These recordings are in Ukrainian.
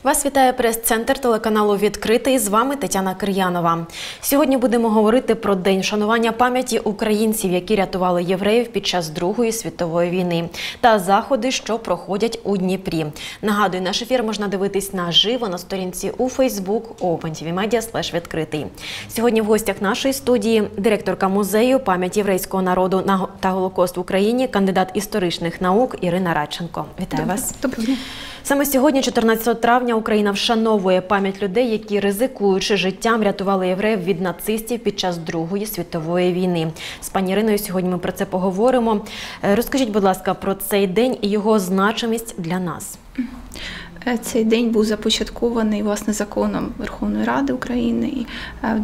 Вас вітає прес-центр телеканалу «Відкритий». З вами Тетяна Кир'янова. Сьогодні будемо говорити про День вшанування пам'яті українців, які рятували євреїв під час Другої світової війни, та заходи, що проходять у Дніпрі. Нагадую, наш ефір можна дивитись наживо на сторінці у Facebook OpenTVMedia/відкритий. Сьогодні в гостях нашої студії директорка музею «Пам'ять єврейського народу та Голокост в Україні», кандидат історичних наук Ірина Радченко. Вітаю вас. Доброго дня. Саме сьогодні, 14 травня, Україна вшановує пам'ять людей, які, ризикуючи життям, рятували євреїв від нацистів під час Другої світової війни. З пані Іриною сьогодні ми про це поговоримо. Розкажіть, будь ласка, про цей день і його значимість для нас. Цей день був започаткований, власне, законом Верховної Ради України в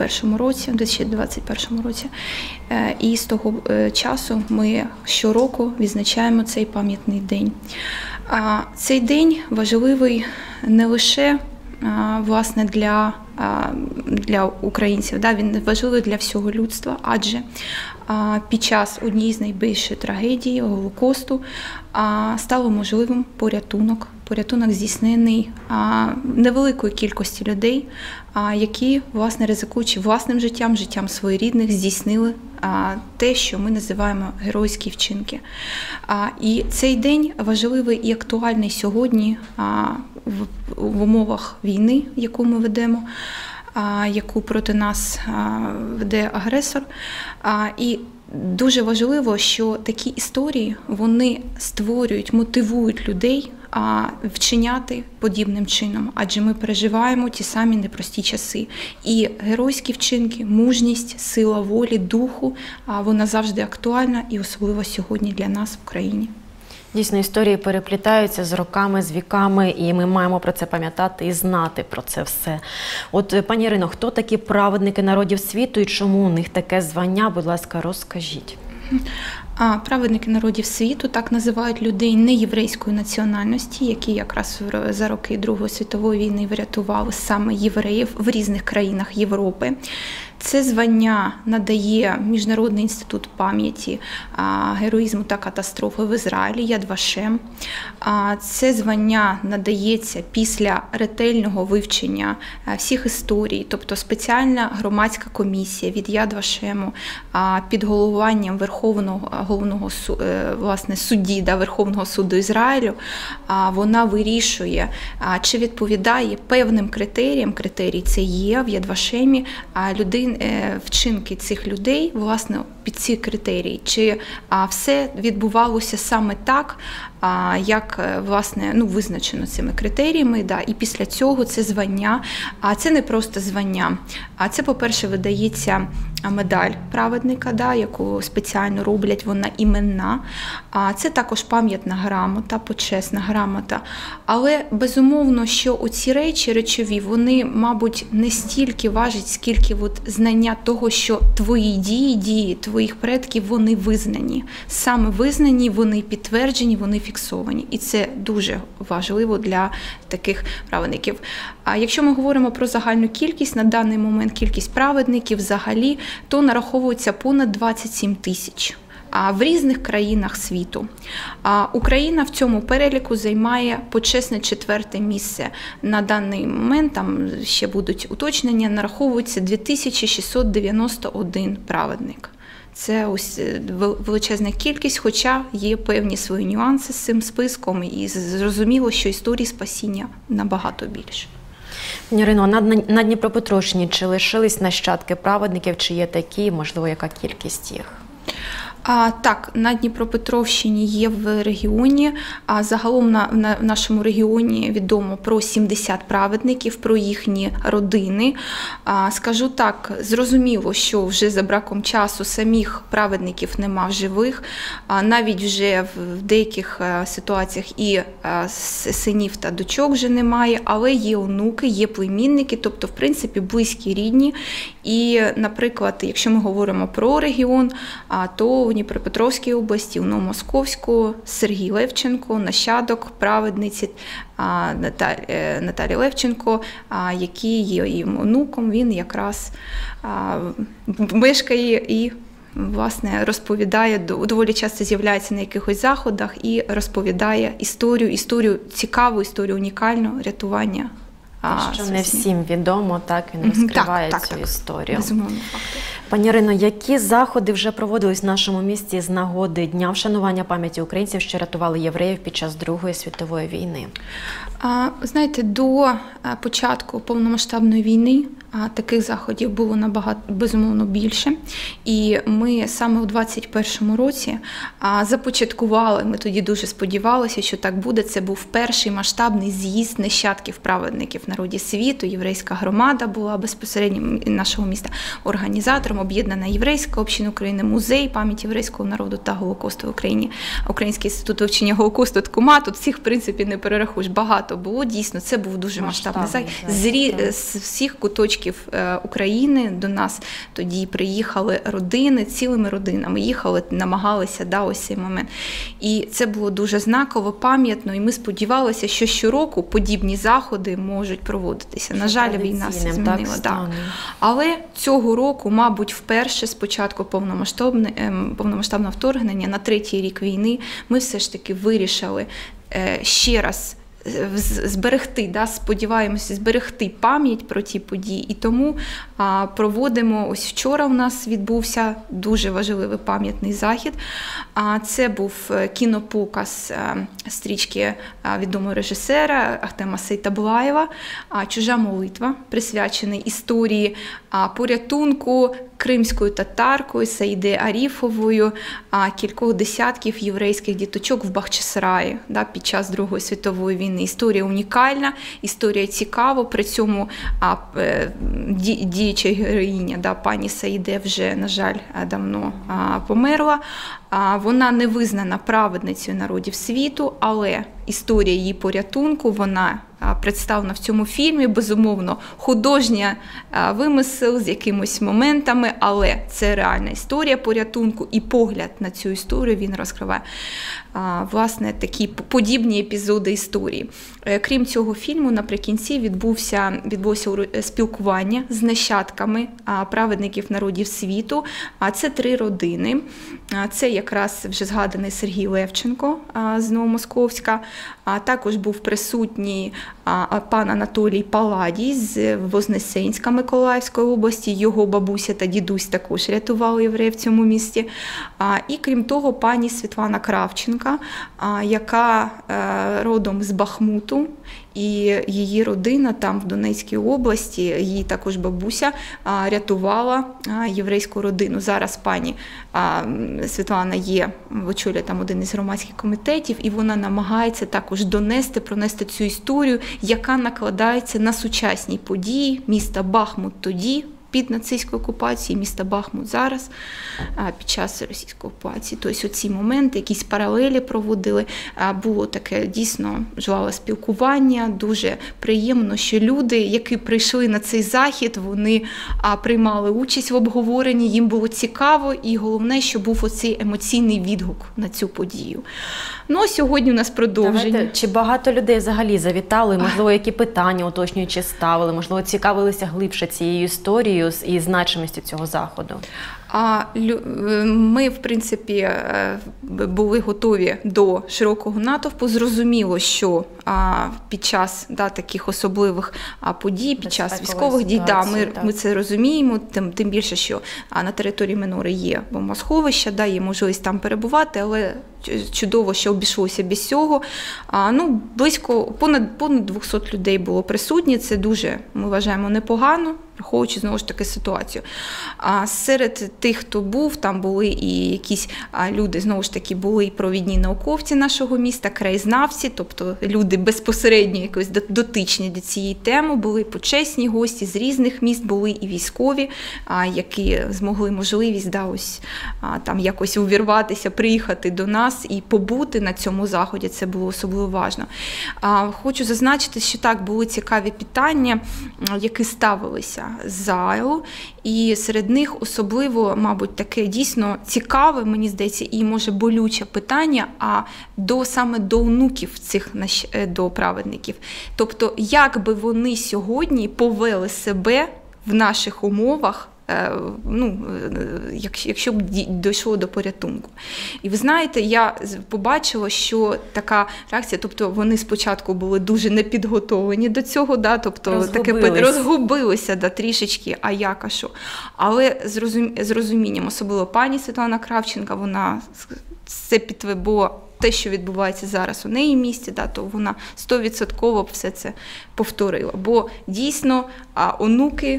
2021 році. І з того часу ми щороку відзначаємо цей пам'ятний день. Цей день важливий не лише, власне, для українців, він важливий для всього людства, адже під час однієї з найбільших трагедій Голокосту стало можливим порятунок здійснений невеликої кількості людей, які, власне, ризикуючи власним життям, життям своїх рідних, здійснили те, що ми називаємо геройські вчинки. І цей день важливий і актуальний сьогодні в умовах війни, яку ми ведемо, яку проти нас веде агресор. І дуже важливо, що такі історії, вони створюють, мотивують людей вчиняти подібним чином, адже ми переживаємо ті самі непрості часи. І геройські вчинки, мужність, сила волі, духу, вона завжди актуальна і особливо сьогодні для нас в Україні. Дійсно, історії переплітаються з роками, з віками, і ми маємо про це пам'ятати і знати про це все. От, пані Ірино, хто такі праведники народів світу і чому у них таке звання? Будь ласка, розкажіть. Праведники народів світу, так називають людей неєврейської національності, які якраз за роки Другої світової війни врятували саме євреїв в різних країнах Європи. Це звання надає Міжнародний інститут пам'яті героїзму та катастрофи в Ізраїлі Яд Вашем. Це звання надається після ретельного вивчення всіх історій, тобто спеціальна громадська комісія від Яд Вашему під головуванням головного судді Верховного суду Ізраїлю, вона вирішує, чи відповідає певним критеріям, критерій це є в Яд Вашемі, вчинки цих людей, власне, під ці критерії, чи все відбувалося саме так, як, власне, визначено цими критеріями, і після цього це звання, це не просто звання, це, по-перше, видається медаль праведника, яку спеціально роблять, вона іменна, це також пам'ятна грамота, почесна грамота, але, безумовно, що оці речі речові, вони, мабуть, не стільки важать, скільки знання того, що твої дії твоїх предків, вони визнані. Саме визнані, вони підтверджені, вони фіксовані. І це дуже важливо для таких праведників. А якщо ми говоримо про загальну кількість, на даний момент кількість праведників взагалі, то нараховується понад 27 тисяч. В різних країнах світу. Україна в цьому переліку займає почесне 4-те місце. На даний момент, там ще будуть уточнення, нараховується 2691 праведник. Це ось величезна кількість, хоча є певні свої нюанси з цим списком, і зрозуміло, що історії спасіння набагато більше. Пані Ірино, на Дніпропетровщині чи лишились нащадки праведників, чи є такі, можливо, яка кількість їх? Так, на Дніпропетровщині є в регіоні, загалом в нашому регіоні відомо про 70 праведників, про їхні родини. Скажу так, зрозуміло, що вже за браком часу самих праведників нема в живих, навіть вже в деяких ситуаціях і синів та дочок вже немає, але є онуки, є племінники, тобто, в принципі, близькі, рідні. І, наприклад, якщо ми говоримо про регіон, то в Дніпропетровській області, у Новомосковську, Сергій Левченко, нащадок праведниці Наталі Левченко, який є її онуком, він якраз мешкає і власне, розповідає, доволі часто з'являється на якихось заходах і розповідає історію цікаву, історію унікальну рятування. Що не всім відомо, так, він розкриває цю історію. Безумовно. Пані Ірино, які заходи вже проводились в нашому місті з нагоди Дня вшанування пам'яті українців, що рятували євреїв під час Другої світової війни? Знаєте, до початку повномасштабної війни таких заходів було безумовно більше. І ми саме у 2021 році започаткували, ми тоді дуже сподівалися, що так буде. Це був перший масштабний з'їзд нащадків праведників народів світу. Єврейська громада була безпосередньо нашого міста організатором, об'єднана єврейська община України, музей пам'яті єврейського народу та Голокосту в Україні, Український інститут вивчення Голокосту, ТКУМА. Тут всіх, в принципі, не перерахуєш. Багато було, дійсно, це був дуже масштабний захід. З всіх куточків України до нас тоді приїхали родини, цілими родинами їхали, намагалися, ось цей момент. І це було дуже знаково, пам'ятно, і ми сподівалися, що щороку подібні заходи можуть проводитися. На жаль, війна все змінила. Але цього року, мабуть, вперше з початку повномасштабного вторгнення, на 3-й рік війни, ми все ж таки вирішили ще раз зберегти, сподіваємося, зберегти пам'ять про ті події. І тому проводимо, ось вчора у нас відбувся дуже важливий пам'ятний захід. Це був кінопоказ стрічки відомого режисера Ахтема Сейтаблаєва «Чужа молитва», присвячений історії порятунку кримською татаркою Саїди Аріфовою кількох десятків єврейських діточок в Бахчисараї під час Другої світової війни. Історія унікальна, історія цікава, при цьому діюча героїня, пані Саїде, вже, на жаль, давно померла. Вона не визнана праведницею народів світу, але історія її порятунку, вона представлена в цьому фільмі, безумовно, художня вимисел з якимось моментами, але це реальна історія порятунку, і погляд на цю історію він розкриває, власне, такі подібні епізоди історії. Крім цього фільму, наприкінці відбулося спілкування з нащадками праведників народів світу. Це 3 родини. Це якраз вже згаданий Сергій Левченко з Новомосковська. Також був присутній пан Анатолій Паладій з Вознесенська Миколаївської області. Його бабуся та дідусь також рятували євреїв в цьому місті. І крім того, пані Світлана Кравченка, яка родом з Бахмуту, і її родина там в Донецькій області, її також бабуся рятувала єврейську родину. Зараз пані Світлана очолює там один із громадських комітетів, і вона намагається також пронести цю історію, яка накладається на сучасні події міста Бахмут тоді, під нацистською окупацією, міста Бахмут зараз, під час російської окупації. Тобто оці моменти, якісь паралелі проводили. Було таке дійсно жваве спілкування, дуже приємно, що люди, які прийшли на цей захід, вони приймали участь в обговоренні, їм було цікаво, і головне, що був оцей емоційний відгук на цю подію. Ну, а сьогодні у нас продовження. Давайте, чи багато людей взагалі завітали, можливо, які питання уточнюючи ставили, можливо, цікавилися глибше цією історією і значимістю цього заходу? Ми, в принципі, були готові до широкого натовпу. Зрозуміло, що під час таких особливих подій, під час військових дій, ми це розуміємо, тим більше, що на території Минори є бомбосховища, є можливість там перебувати, але чудово, що обійшлося без цього. Близько, понад 200 людей було присутні, це дуже, ми вважаємо, непогано, враховуючи, знову ж таки, ситуацію. Серед тих, хто був, там були і якісь люди, знову ж таки, були і провідні науковці нашого міста, краєзнавці, тобто люди безпосередньо якось дотичні до цієї теми, були почесні гості з різних міст, були і військові, які змогли можливість там якось увірватися, приїхати до нас і побути на цьому заході, це було особливо важливо. Хочу зазначити, що так, були цікаві питання, які ставилися з залу, і серед них особливо, мабуть, таке дійсно цікаве, мені здається, і може болюче питання, саме до онуків цих до праведників. Тобто, як би вони сьогодні повели себе в наших умовах, якщо б дійшло до порятунку. І ви знаєте, я побачила, що така реакція, тобто вони спочатку були дуже непідготовлені до цього, да, тобто розгубилися трішечки, а як, а що. Але з розумінням, особливо пані Світлана Кравченка, вона це підтвердила, те, що відбувається зараз у неї в місті, то вона 100% все це повторила. Бо дійсно онуки,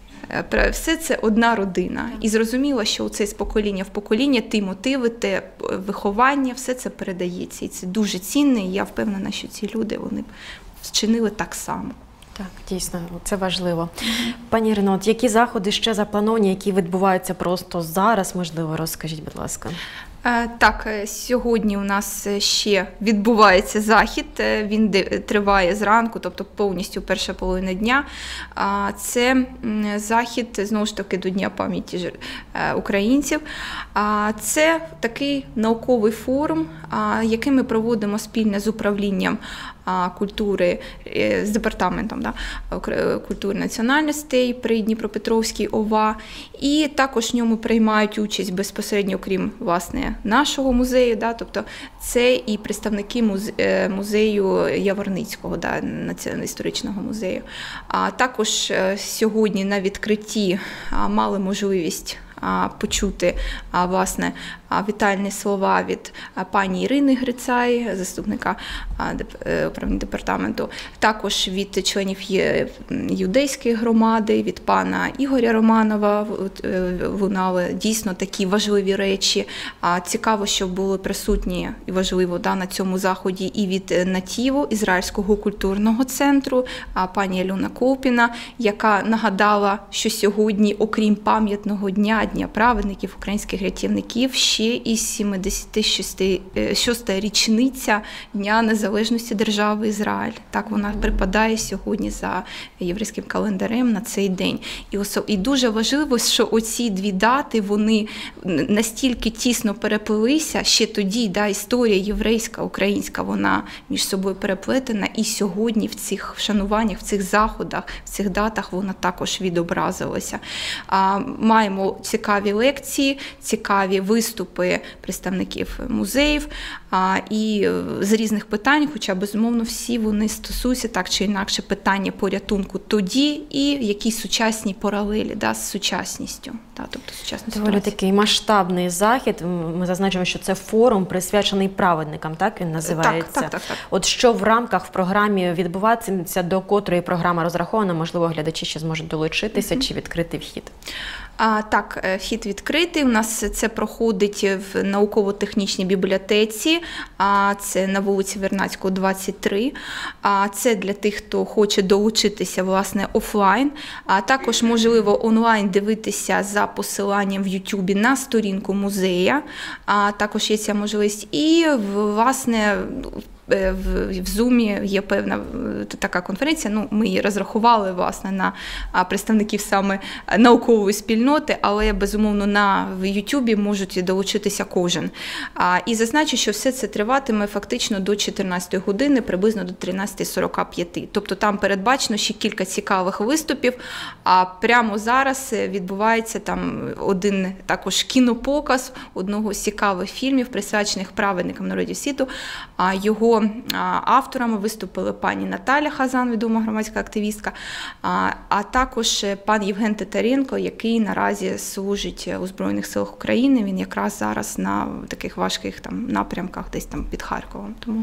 все це одна родина. І зрозуміло, що це з покоління в покоління, ті мотиви, те виховання, все це передається. І це дуже цінне, і я впевнена, що ці люди, вони вчинили так само. Так, дійсно, це важливо. Пані Ірино, які заходи ще заплановані, які відбуваються просто зараз, можливо, розкажіть, будь ласка. Так, сьогодні у нас ще відбувається захід, він триває зранку, тобто повністю перша половина дня. Це захід, знову ж таки, до Дня пам'яті українців. Це такий науковий форум, який ми проводимо спільно з управлінням культури, з департаментом культури національностей при Дніпропетровській ОВА. І також в ньому приймають участь безпосередньо, крім, власне, нашого музею, тобто це і представники музею Яворницького, історичного музею. А також сьогодні на відкритті мали можливість почути, власне, вітальні слова від пані Ірини Грицай, заступника управління департаменту, також від членів юдейської громади, від пана Ігоря Романова лунали дійсно такі важливі речі. Цікаво, що були присутні, і важливо, на цьому заході і від Натіву, Ізраїльського культурного центру, пані Альона Колпіна, яка нагадала, що сьогодні, окрім пам'ятного дня, Дня праведників, українських рятівників, ще і 76-та річниця Дня Незалежності держави Ізраїль. Так, вона припадає сьогодні за єврейським календарем на цей день. І дуже важливо, що оці дві дати, вони настільки тісно переплилися, ще тоді, історія єврейська, українська, вона між собою переплетена, і сьогодні в цих вшануваннях, в цих заходах, в цих датах вона також відобразилася. Маємо цікаві лекції, цікаві виступи представників музеїв і з різних питань, хоча, безумовно, всі вони стосуються так чи інакше питання порятунку тоді і якісь сучасні паралелі з сучасністю. Тобто сучасна доволі ситуація. такий масштабний захід. Ми зазначимо, що це форум, присвячений праведникам, так він називається? Так. От що в рамках в програмі відбуватиметься, до котрої програма розрахована, можливо, глядачі ще зможуть долучитися чи відкрити вхід? Так, вхід відкритий. У нас це проходить в науково-технічній бібліотеці, це на вулиці Вернадського, 23. Це для тих, хто хоче долучитися, власне, офлайн. Також можливо онлайн дивитися за посиланням в Ютубі на сторінку музея. Також є ця можливість. І, власне, в Zoom є певна така конференція, ми її розрахували, власне, на представників саме наукової спільноти, але, безумовно, в YouTube можуть долучитися кожен. І зазначу, що все це триватиме фактично до 14 години, приблизно до 13:45. Тобто там передбачено ще кілька цікавих виступів, а прямо зараз відбувається там один також кінопоказ одного з цікавих фільмів, присвячених праведникам народів світу. Його авторами виступили пані Наталя Хазан, відома громадська активістка, а також пан Євген Титаренко, який наразі служить у Збройних силах України. Він якраз зараз на таких важких напрямках, десь там під Харковом. Тому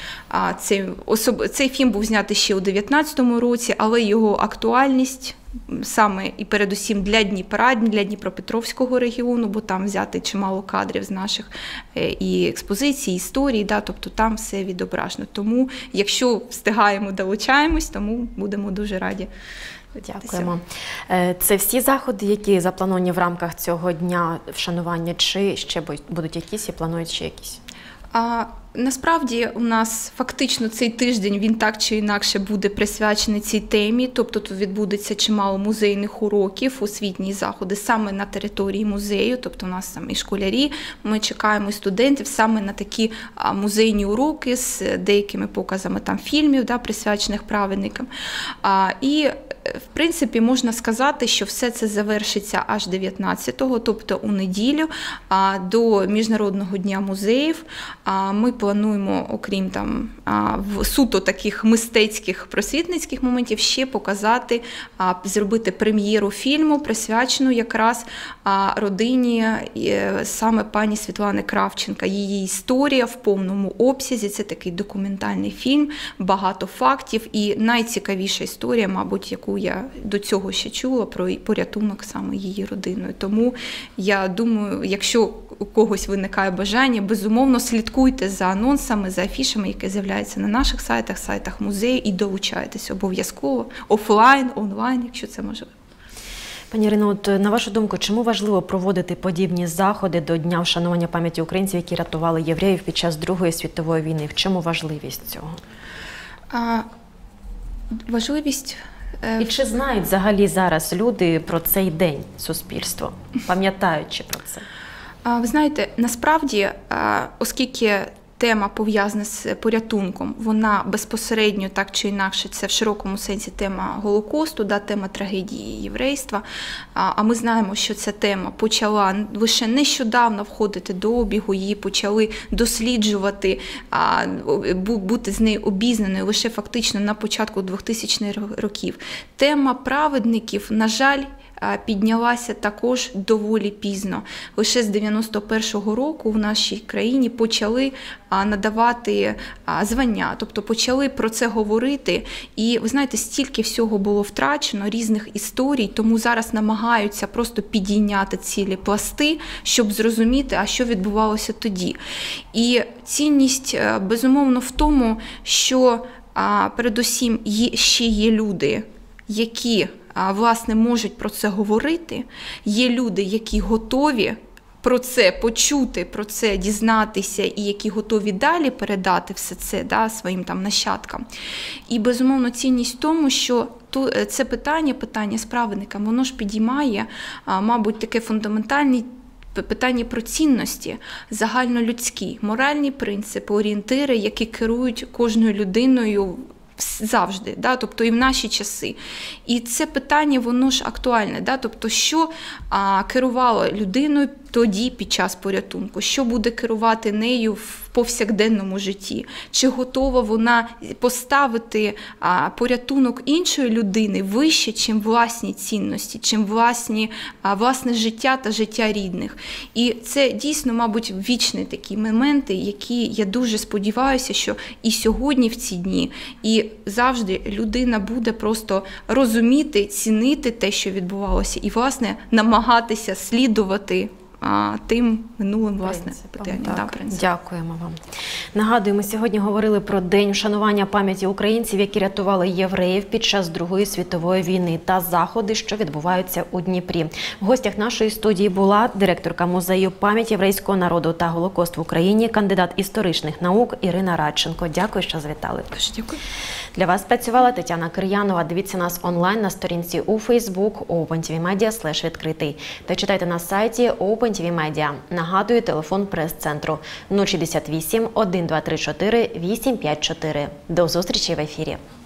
цей фільм був знятий ще у 2019 році, але його актуальність саме і передусім для Дніпра, для Дніпропетровського регіону, бо там взяти чимало кадрів з наших і експозицій, історій, тобто там все відображено. Тому, якщо встигаємо, долучаємось, тому будемо дуже раді. Дякуємо. Це всі заходи, які заплановані в рамках цього дня вшанування, чи ще будуть якісь і планують ще якісь? Насправді у нас фактично цей тиждень він так чи інакше буде присвячений цій темі, тобто тут відбудеться чимало музейних уроків, освітні заходи саме на території музею, тобто у нас там і школярі, ми чекаємо студентів саме на такі музейні уроки з деякими показами там фільмів, присвячених праведникам. І в принципі, можна сказати, що все це завершиться аж 19-го, тобто у неділю, до Міжнародного дня музеїв. Ми плануємо, окрім там суто таких мистецьких, просвітницьких моментів, ще показати, зробити прем'єру фільму, присвячену якраз родині саме пані Світлани Кравченка. Її історія в повному обсязі, це такий документальний фільм, багато фактів і найцікавіша історія, мабуть, яку я до цього ще чула, про порятунок саме її родиною. Тому я думаю, якщо у когось виникає бажання, безумовно слідкуйте за анонсами, за афішами, які з'являються на наших сайтах, сайтах музею, і долучайтесь обов'язково, офлайн, онлайн, якщо це можливо. Пані Ірино, от на вашу думку, чому важливо проводити подібні заходи до Дня вшанування пам'яті українців, які рятували євреїв під час Другої світової війни? В чому важливість цього? Важливість... І чи знають взагалі зараз люди про цей день, суспільство, пам'ятаючи про це? Ви знаєте, насправді, оскільки тема пов'язана з порятунком, вона безпосередньо, так чи інакше, це в широкому сенсі тема Голокосту, тема трагедії єврейства. А ми знаємо, що ця тема почала лише нещодавно входити до обігу, її почали досліджувати, бути з нею обізнаною лише фактично на початку 2000-х років. Тема праведників, на жаль, піднялася також доволі пізно. Лише з 91-го року в нашій країні почали надавати звання, тобто почали про це говорити. І, ви знаєте, стільки всього було втрачено, різних історій, тому зараз намагаються просто підійняти цілі пласти, щоб зрозуміти, а що відбувалося тоді. І цінність, безумовно, в тому, що передусім ще є люди, які власне можуть про це говорити, є люди, які готові про це почути, про це дізнатися і які готові далі передати все це своїм там нащадкам. І, безумовно, цінність в тому, що це питання з праведниками, воно ж підіймає, мабуть, таке фундаментальне питання про цінності, загальнолюдські, моральні принципи, орієнтири, які керують кожною людиною завжди, тобто і в наші часи. І це питання, воно ж актуальне, тобто що керувало людиною тоді під час порятунку, що буде керувати нею в повсякденному житті, чи готова вона поставити порятунок іншої людини вище, чим власні цінності, чим власне життя та життя рідних. І це дійсно, мабуть, вічні такі моменти, які я дуже сподіваюся, що і сьогодні в ці дні, і завжди людина буде просто розуміти, цінити те, що відбувалося, і, власне, намагатися слідувати тим минулим, власне, питанням. Дякуємо вам. Нагадуємо, сьогодні говорили про День вшанування пам'яті українців, які рятували євреїв під час Другої світової війни та заходи, що відбуваються у Дніпрі. В гостях нашої студії була директорка музею пам'яті єврейського народу та Голокост в Україні, кандидат історичних наук Ірина Радченко. Дякую, що завітали. Дуже дякую. Для вас працювала Тетяна Кир'янова. Дивіться нас онлайн на сторінці у Facebook opentvmedia/відкритий та читайте на сайті Open TV Media. Нагадую, телефон прес-центру 068 1234 854. До зустрічі в ефірі.